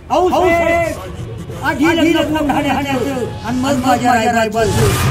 आधी लग्न ठाण्याचं आणि मग माझ्या रायबाचं.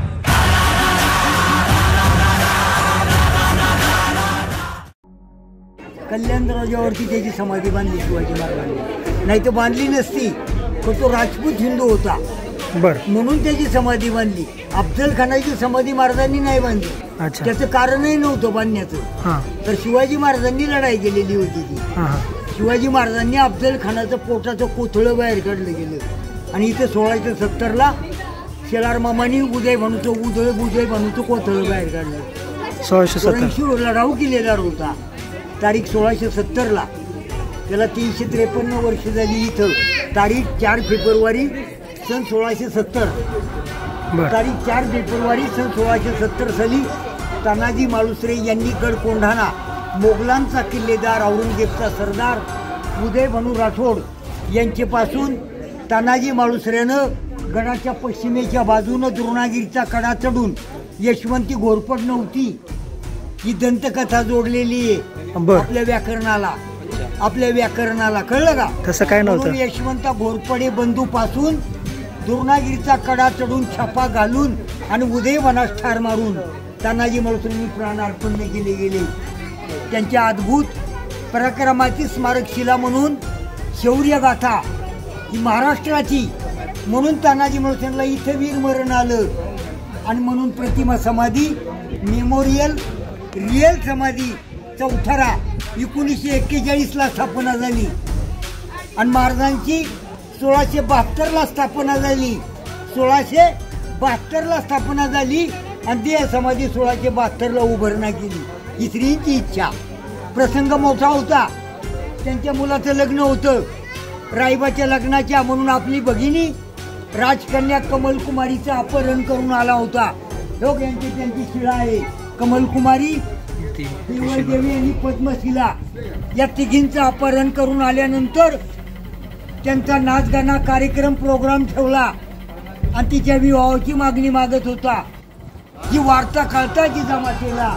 कल्याण दरवाजावरती त्याची समाधी बांधली शिवाजी महाराजांनी, नाही तर बांधली नसती. पण तो राजपूत हिंदू होता म्हणून त्याची समाधी बांधली. अफजल खानाची समाधी महाराजांनी नाही बांधली. त्याचं कारणही नव्हतं बांधण्याचं. तर शिवाजी महाराजांनी लढाई केलेली होती ती. शिवाजी महाराजांनी अफजल खानाचं पोटाचं कोथळं बाहेर काढलं गेलं आणि इथे 1670ला शेलार मामानी उदय म्हणून कोथळं बाहेर काढलं. 1670 लढाऊ किल्लेदार होता. तारीख 1670ला. त्याला 353 वर्ष झाली. इथं तारीख 4 फेब्रुवारी सन 1670. तारीख 4 फेब्रुवारी सन 1670 साली तानाजी मालुसरे यांनी गड कोंढाणा मोगलांचा किल्लेदार औरंगजेबचा सरदार उदयभानू राठोड यांच्यापासून तानाजी मालुसऱ्यानं गडाच्या पश्चिमेच्या बाजूनं द्रोणागिरीचा कडा चढून यशवंती घोरपड नव्हती ही दंतकथा जोडलेली आहे आपल्या व्याकरणाला कळलं का? तसं काय नव्हतं. यशवंत घोरपडे बंधू पासून द्रोणागिरीचा कडा चढून छापा घालून आणि उदयवनास ठार मारून तानाजी मालुसरेंनी प्राणार्पण केले गेले. त्यांच्या अद्भुत पराक्रमाची स्मारकशिला म्हणून शौर्य गाथा ही महाराष्ट्राची म्हणून तानाजी मालुसरेंना इथं वीर मरण आलं. आणि म्हणून प्रतिमा समाधी मेमोरियल रिअल समाधी चौथरा 1941ला स्थापना झाली आणि महाराजांची 1672ला स्थापना झाली. 1672ला स्थापना झाली आणि देह समाधी 1672ला उभारणा केली. ही श्रींची इच्छा. प्रसंग मोठा होता. त्यांच्या मुलाचं लग्न होतं. रायबाच्या लग्नाच्या म्हणून आपली भगिनी राजकन्या कमलकुमारीचं अपहरण करून आला होता. लोक त्यांची शिळा आहे. कमलकुमारी, देवी आणि पद्मशिला या तिघींचं अपहरण करून आल्यानंतर त्यांचा नाचगाणा कार्यक्रम प्रोग्राम ठेवला आणि तिच्या विवाहाची मागणी मागत होता. जी वार्ता कळता जमा केला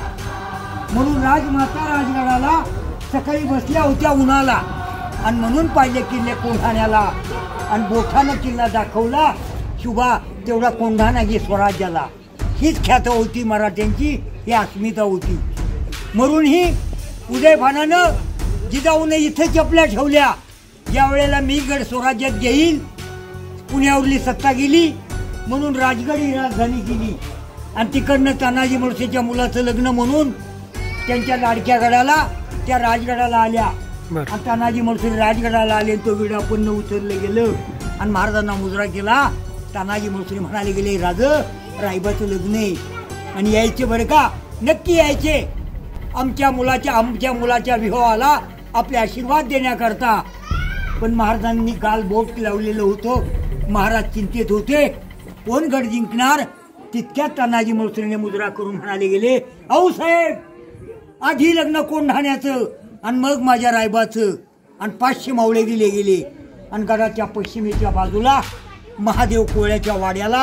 म्हणून राजमाता राजगडाला सकाळी बसल्या होत्या उन्हाला आणि म्हणून पाहिले किल्ले कोंढाण्याला आणि बोठानं किल्ला दाखवला. शुभा तेवढा कोंढाणा घे स्वराज्याला. हीच ख्यात होती मराठ्यांची, ही अस्मिता होती. म्हणून ही उदयभानानं जिजाऊने इथं चपल्या ठेवल्या. ज्या वेळेला मी गड स्वराज्यात घेईल पुण्यावरली सत्ता गेली म्हणून राजगड ही राजधानी केली आणि तिकडनं तानाजी मालुसरेच्या मुलाचं लग्न म्हणून त्यांच्या लाडक्या गडाला त्या राजगडाला आल्या. आणि तानाजी मालुसरे राजगडाला आले. तो विडा पण उचललं गेलं आणि महाराजांना मुजरा केला. तानाजी मालुसरे म्हणाले गेले राज रायबाचं लग्न आहे आणि यायचे बरं का, नक्की यायचे. आमच्या मुलाच्या विवाहाला आपले आशीर्वाद देण्याकरता. पण महाराजांनी गाल बोट लावलेलं होतं. महाराज चिंतेत होते कोण गड जिंकणार. तितक्यात तानाजी मालुसरेने मुजरा करून म्हणाले गेले औ साहेब आधी लग्न कोंढाण्याचं आणि मग माझ्या रायबाचं. आणि 500 मावळे दिले गेले आणि गडाच्या पश्चिमेच्या बाजूला महादेव कोळ्याच्या वाड्याला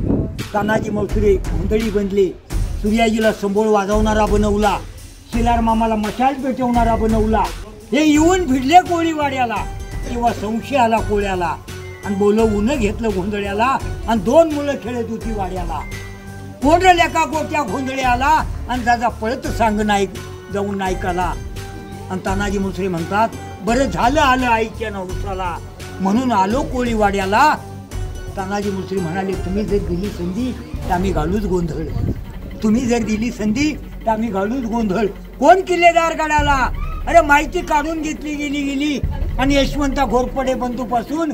तानाजी मालुसरे हुंदडी बांधले. सूर्याजीला संबोळ वाजवणारा बनवला. शेलार मामाला मशाल पेटवणारा बनवला. हे येऊन भिडले कोळीवाड्याला तेव्हा संशय आला कोळ्याला आणि बोलवून घेतलं गोंधळ्याला आणि 2 मुलं खेळत होती वाड्याला. कोंडल्या का गोट्या गोंधळ्याला आणि दादा पळत सांग नाईक जाऊन नायकाला. आणि तानाजी मालुसरे म्हणतात बरं झालं आलं आईच्या नवसाला म्हणून आलो कोळीवाड्याला. तानाजी मालुसरे म्हणाले तुम्ही जर दिली संधी तर आम्ही घालूच गोंधळ. तुम्ही जर दिली संधी तर आम्ही घालूच गोंधळ. कोण किल्लेदार गडाला. अरे माहिती काढून घेतली गेली आणि यशवंता घोरपडे बंधू पासून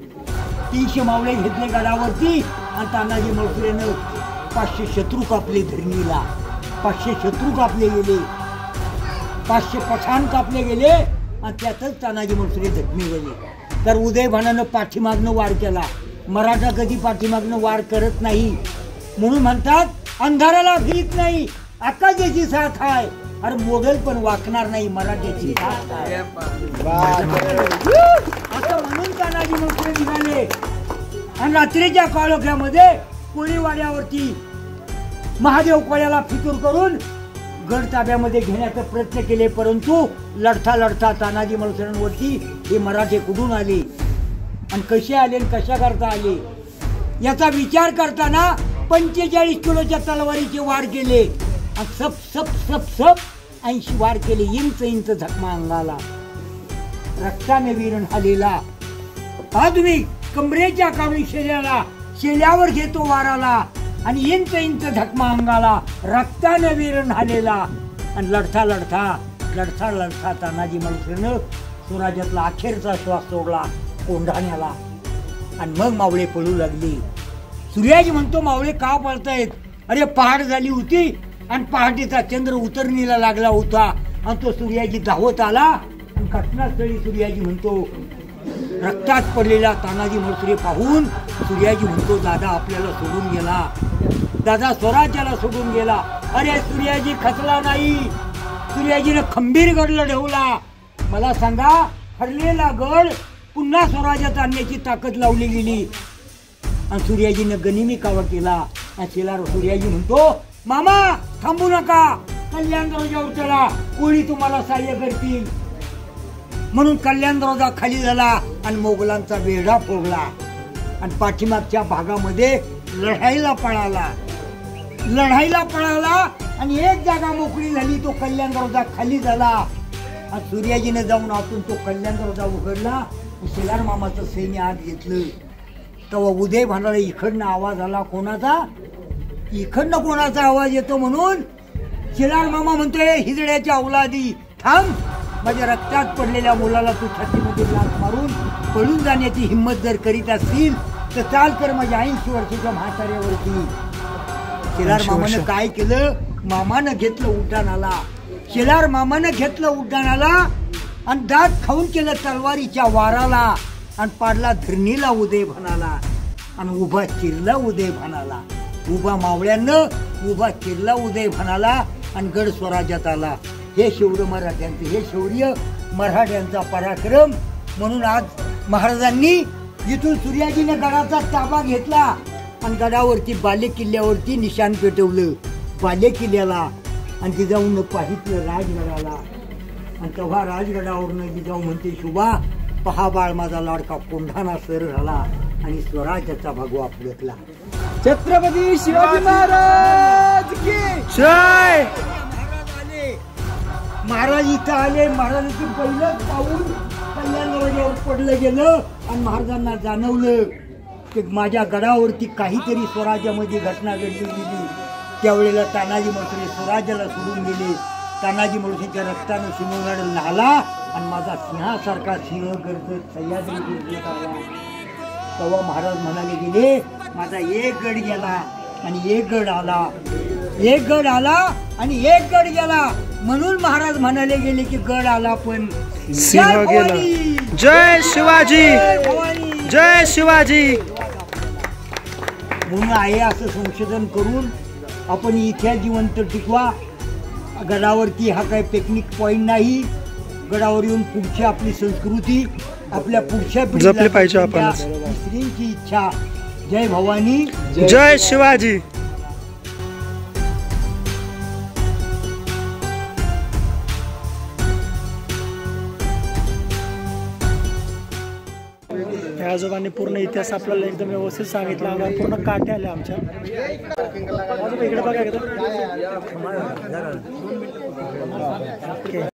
300 मावळे घेतले गडावरती आणि तानाजी मालुसरेनं 500 शत्रू कापले धरणीला. 500 शत्रू कापले गेले. 500 पठाण कापले गेले आणि त्यातच तानाजी मालुसरे जखमी झाले. तर उदयभानानं पाठीमागनं वार केला. मराठा कधी पाठीमागनं वार करत नाही म्हणून म्हणतात अंधाराला भीत नाही आकाशाची साथ आहे. अरे मोगल पण वाकणार नाही मराठ्याची साथ आहे. असं म्हणून तानाजी मालुसरे निघाले आणि रात्रीच्या काळोख्यामध्ये कोळीवाड्यावरती महादेव कोळ्याला फितूर करून गड ताब्यामध्ये घेण्याचा प्रयत्न केले. परंतु लढता तानाजी मालुसरेंवरती हे मराठे कुठून आले आणि कसे आले आणि कशा करता आले याचा विचार करताना 45 किलोच्या तलवारीचे वार केले आणि सप सप सप सप 80 वार केले. इंच इंच जखमा अंगाला, रक्ताने विरण हालेला. हा तुम्ही कमरेच्या काढून शेल्यावर घेतो वाराला आणि इंच इंच जखमा अंगाला, रक्ताने विरण हालेला. आणि लढता लढता लढता लढता तानाजी मालुसरेनं स्वराज्यातला अखेरचा श्वास सोडला कोंढाण्याला. आणि मग मावळे पळू लागली. सूर्याजी म्हणतो मावळे का पळतायत? अरे पहाट झाली होती आणि पहाटेचा चंद्र उतरणीला लागला होता आणि तो सूर्याजी धावत आला. आणि घटनास्थळी सूर्याजी म्हणतो, रक्तात पडलेला तानाजी मालुसरे पाहून सूर्याजी म्हणतो, दादा आपल्याला सोडून गेला, दादा स्वराज्याला सोडून गेला. अरे सूर्याजी खचला नाही, सूर्याजीने खंबीर गड लढवला. मला सांगा, हरलेला गड पुन्हा स्वराज्यात आणण्याची ताकद लावली गेली आणि सूर्याजीनं गनिमी कावा केला. आणि शेलार सूर्याजी म्हणतो, मामा थांबू नका, कल्याण दरवाजावर चला, कोणी तुम्हाला सहाय्य करतील. म्हणून कल्याण दरवाजा खाली झाला आणि मोगलांचा वेढा फोडला आणि पाठीमागच्या भागामध्ये लढाईला पळाला आणि एक जागा मोकळी झाली, तो कल्याण दरवाजा खाली झाला. आणि सूर्याजीने जाऊन आतून तो कल्याण दरवाजा उघडला. शेलार मामाचं सैन्य आत घेतलं. तेव्हा उदय म्हणाला, इकडनं आवाज आला. कोणाचा? इकडनं कोणाचा आवाज येतो म्हणून शेलार मामा म्हणतोय, हिजड्याच्या अवलादी थांब, माझ्या रक्तात पडलेल्या मुलाला तू छातीमध्ये लाथ मारून पळून जाण्याची हिंमत जर करीत असतील तर चाल कर माझ्या 80 वर्षाच्या म्हाताऱ्यावरती. शेलार मामानं काय केलं? मामानं घेतलं उड्डाणाला. शेलार मामानं घेतलं उड्डाणाला आणि दात खाऊन केलं तलवारीच्या वाराला आणि पाडला धरणीला उदय भानाला आणि उभा चिरला उदय भानाला. उभा मावळ्यानं उभा चिरला उदय भानाला आणि गड स्वराज्यात आला. हे शौर्य मराठ्यांचं, हे शौर्य मराठ्यांचा पराक्रम. म्हणून आज महाराजांनी इथून सूर्याजीने गडाचा ताबा घेतला आणि गडावरती बाले किल्ल्यावरती निशाण पेटवलं, बाले किल्ल्याला. आणि जिजाऊनं पाहितलं राजगडाला. आणि तेव्हा राजगडावरनं जिजाऊ म्हणते, शुभा पहा बाळ माझा लाडका कोंढाणा सर झाला आणि स्वराज्याचा भगवा फडकला. छत्रपती शिवाजी महाराज की जय. महाराज इथं आले. महाराजांचं पहिलंच पाऊल कल्याण दरवाजावर पडलं गेलं आणि महाराजांना जाणवलं की माझ्या गडावरती काहीतरी स्वराज्यामध्ये घटना घडली गेली. त्यावेळेला तानाजी मालुसरे स्वराज्याला सोडून गेले. तानाजी मालुसरेच्या रक्तानं सिंहगड न्हाला आणि माझा सिंहासारखा सिंह गरजत सह्याद्री जिल्ह्यात आला. तेव्हा महाराज म्हणाले गेले, माझा एक गड गेला आणि एक गड आला, एक गड आला आणि एक गड गेला. म्हणून महाराज म्हणाले गेले की गड आला पण सिंह गेला. जय शिवाजी, जय शिवाजी. म्हणून आहे असं संशोधन करून आपण इथे जिवंत टिकवा. गडावरती हा काही पिकनिक पॉइंट नाही. गडावर येऊन पुढची आपली संस्कृती, आपल्या पुढच्या जपली पाहिजे आपण. स्त्रींची इच्छा. जय भवानी, जय शिवाजी. त्या आजोबांनी पूर्ण इतिहास आपल्याला एकदम व्यवस्थित सांगितला. पूर्ण काटे आले आमच्या. आजोबा इकडे बघा.